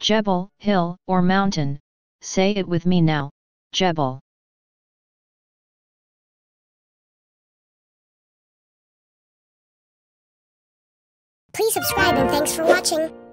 Jebel, hill, or mountain. Say it with me now. Jebel. Please subscribe and thanks for watching.